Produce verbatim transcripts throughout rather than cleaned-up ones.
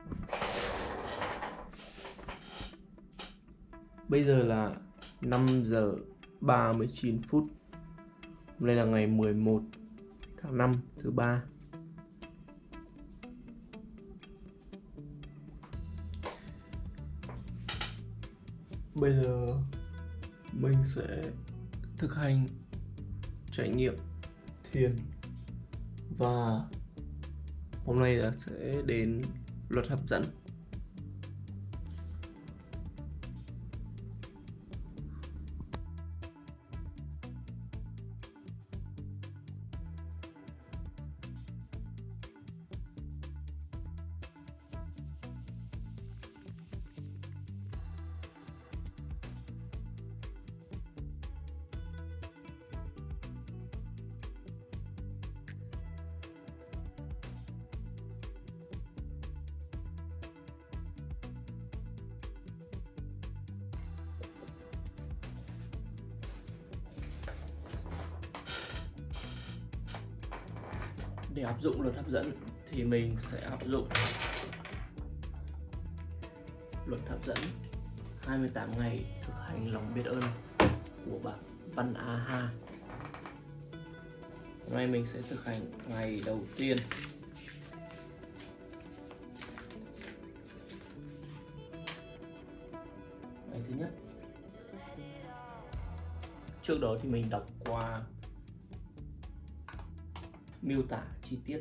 Bây giờ là năm giờ ba mươi chín phút. Hôm nay là ngày mười một tháng năm, thứ ba. Bây giờ mình sẽ thực hành trải nghiệm thiền, và hôm nay là sẽ đến luật hấp dẫn. Để áp dụng luật hấp dẫn thì mình sẽ áp dụng luật hấp dẫn hai mươi tám ngày thực hành lòng biết ơn của bạn Văn A Ha. Hôm nay mình sẽ thực hành ngày đầu tiên. Ngày thứ nhất. Trước đó thì mình đọc qua miêu tả chi tiết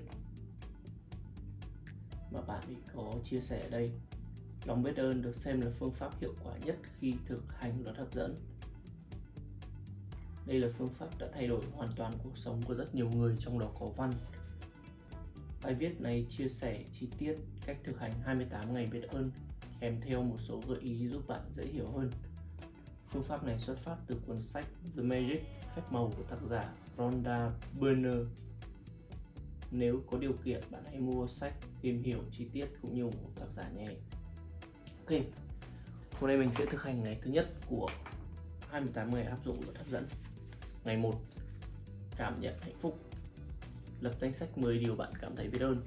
mà bạn ấy có chia sẻ ở đây. Lòng biết ơn được xem là phương pháp hiệu quả nhất khi thực hành luật hấp dẫn. Đây là phương pháp đã thay đổi hoàn toàn cuộc sống của rất nhiều người, trong đó có Văn. Bài viết này chia sẻ chi tiết cách thực hành hai mươi tám ngày biết ơn, kèm theo một số gợi ý giúp bạn dễ hiểu hơn. Phương pháp này xuất phát từ cuốn sách The Magic, phép màu của tác giả Rhonda Byrne. Nếu có điều kiện, bạn hãy mua sách tìm hiểu chi tiết cũng như ủng hộ tác giả nhé. Ok, hôm nay mình sẽ thực hành ngày thứ nhất của hai mươi tám ngày áp dụng luật hấp dẫn. Ngày một, cảm nhận hạnh phúc. Lập danh sách mười điều bạn cảm thấy biết ơn.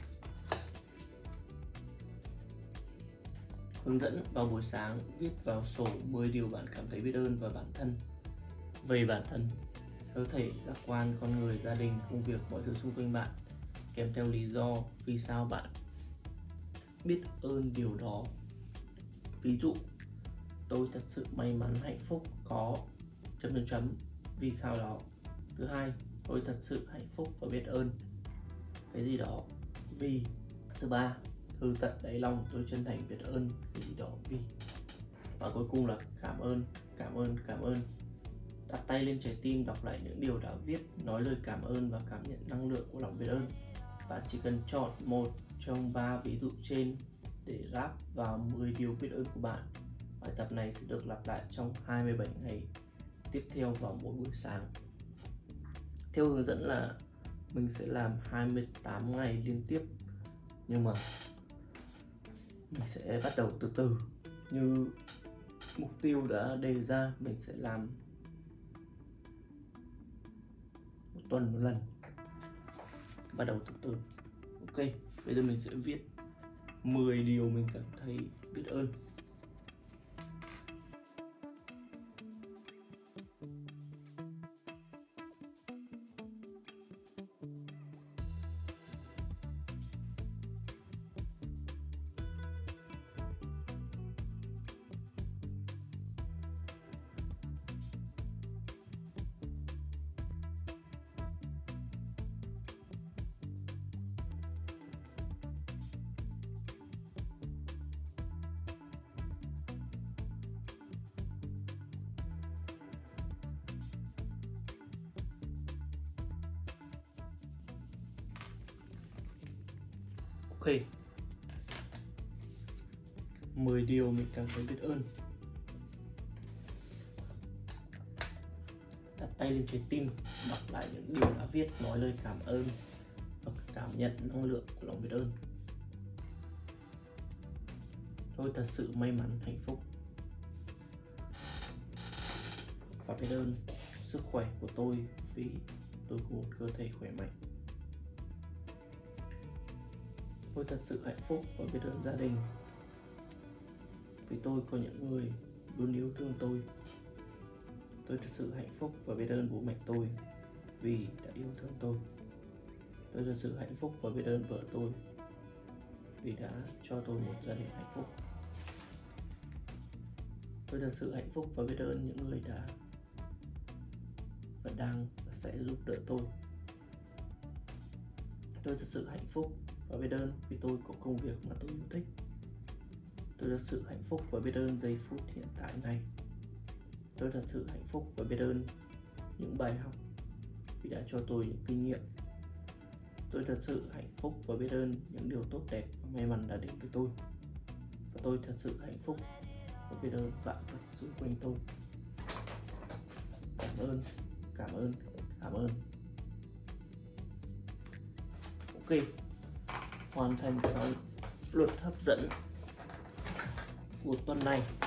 Hướng dẫn vào buổi sáng, viết vào sổ mười điều bạn cảm thấy biết ơn và bản thân. Về bản thân, cơ thể, giác quan, con người, gia đình, công việc, mọi thứ xung quanh bạn, kèm theo lý do vì sao bạn biết ơn điều đó. Ví dụ, tôi thật sự may mắn, hạnh phúc, có chấm chấm chấm vì sao đó. Thứ hai, tôi thật sự hạnh phúc và biết ơn cái gì đó vì. Thứ ba, từ tận đáy lòng tôi chân thành biết ơn cái gì đó vì. Và cuối cùng là cảm ơn, cảm ơn, cảm ơn. Đặt tay lên trái tim, đọc lại những điều đã viết, nói lời cảm ơn và cảm nhận năng lượng của lòng biết ơn. Bạn chỉ cần chọn một trong ba ví dụ trên để ráp vào mười điều biết ơn của bạn. Bài tập này sẽ được lặp lại trong hai mươi bảy ngày tiếp theo vào mỗi buổi sáng. Theo hướng dẫn là mình sẽ làm hai mươi tám ngày liên tiếp, nhưng mà mình sẽ bắt đầu từ từ. Như mục tiêu đã đề ra, mình sẽ làm một tuần một lần, bắt đầu từ từ. Ok, bây giờ mình sẽ viết mười điều mình cảm thấy biết ơn. Ok, mười điều mình cảm thấy biết ơn. Đặt tay lên trái tim, đọc lại những điều đã viết, nói lời cảm ơn và cảm nhận năng lượng của lòng biết ơn. Tôi thật sự may mắn, hạnh phúc và biết ơn sức khỏe của tôi vì tôi có một cơ thể khỏe mạnh. Tôi thật sự hạnh phúc và biết ơn gia đình vì tôi có những người luôn yêu thương tôi. Tôi thật sự hạnh phúc và biết ơn bố mẹ tôi vì đã yêu thương tôi. Tôi thật sự hạnh phúc và biết ơn vợ tôi vì đã cho tôi một gia đình hạnh phúc. Tôi thật sự hạnh phúc và biết ơn những người đã và đang và sẽ giúp đỡ tôi. Tôi thật sự hạnh phúc và biết ơn vì tôi có công việc mà tôi yêu thích. Tôi thật sự hạnh phúc và biết ơn giây phút hiện tại này. Tôi thật sự hạnh phúc và biết ơn những bài học vì đã cho tôi những kinh nghiệm. Tôi thật sự hạnh phúc và biết ơn những điều tốt đẹp và may mắn đã đến với tôi. Và tôi thật sự hạnh phúc và biết ơn vạn vật xung quanh tôi. Cảm ơn, cảm ơn, cảm ơn. Ok, hoàn thành xong luật hấp dẫn của tuần này.